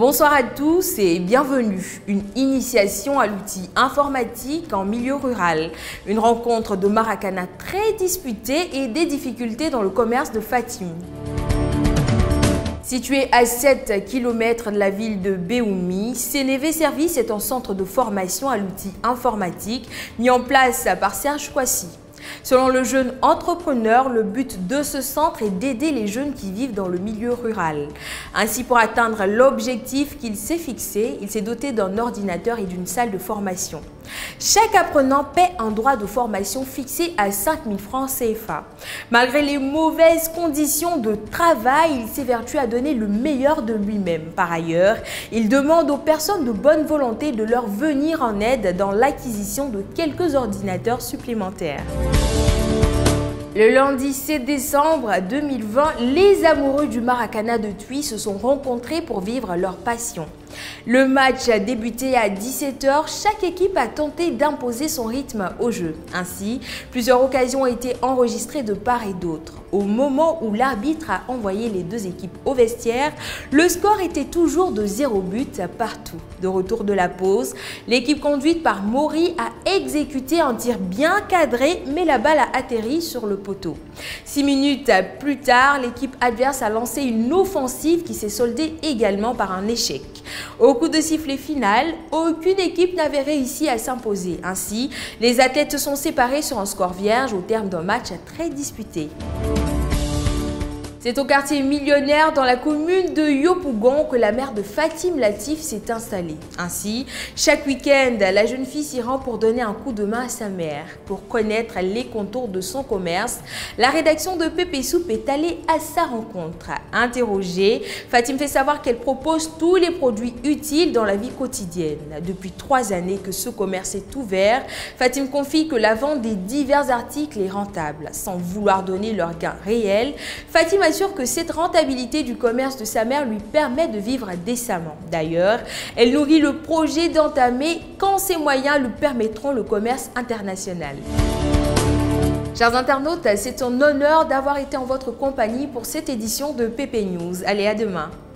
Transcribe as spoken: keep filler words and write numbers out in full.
Bonsoir à tous et bienvenue. Une initiation à l'outil informatique en milieu rural. Une rencontre de Maracana très disputée et des difficultés dans le commerce de Fatim. Situé à sept kilomètres de la ville de Béoumi, Sénévé Service est un centre de formation à l'outil informatique mis en place par Serge Kouassi. Selon le jeune entrepreneur, le but de ce centre est d'aider les jeunes qui vivent dans le milieu rural. Ainsi, pour atteindre l'objectif qu'il s'est fixé, il s'est doté d'un ordinateur et d'une salle de formation. Chaque apprenant paie un droit de formation fixé à cinq mille francs C F A. Malgré les mauvaises conditions de travail, il s'évertue à donner le meilleur de lui-même. Par ailleurs, il demande aux personnes de bonne volonté de leur venir en aide dans l'acquisition de quelques ordinateurs supplémentaires. Le lundi sept décembre deux mille vingt, les amoureux du Maracana de Thuy se sont rencontrés pour vivre leur passion. Le match a débuté à dix-sept heures, chaque équipe a tenté d'imposer son rythme au jeu. Ainsi, plusieurs occasions ont été enregistrées de part et d'autre. Au moment où l'arbitre a envoyé les deux équipes au vestiaire, le score était toujours de zéro but partout. De retour de la pause, l'équipe conduite par Maury a exécuté un tir bien cadré, mais la balle a atterri sur le poteau. Six minutes plus tard, l'équipe adverse a lancé une offensive qui s'est soldée également par un échec. Au coup de sifflet final, aucune équipe n'avait réussi à s'imposer. Ainsi, les athlètes se sont séparés sur un score vierge au terme d'un match très disputé. C'est au quartier millionnaire dans la commune de Yopougon que la mère de Fatim Latif s'est installée. Ainsi, chaque week-end, la jeune fille s'y rend pour donner un coup de main à sa mère. Pour connaître les contours de son commerce, la rédaction de Pépé Soupe est allée à sa rencontre. Interrogée, Fatim fait savoir qu'elle propose tous les produits utiles dans la vie quotidienne. Depuis trois années que ce commerce est ouvert, Fatim confie que la vente des divers articles est rentable. Sans vouloir donner leur gain réel, Fatim assure que cette rentabilité du commerce de sa mère lui permet de vivre décemment. D'ailleurs, elle nourrit le projet d'entamer, quand ses moyens lui permettront, le commerce international. Chers internautes, c'est un honneur d'avoir été en votre compagnie pour cette édition de P P News. Allez, à demain.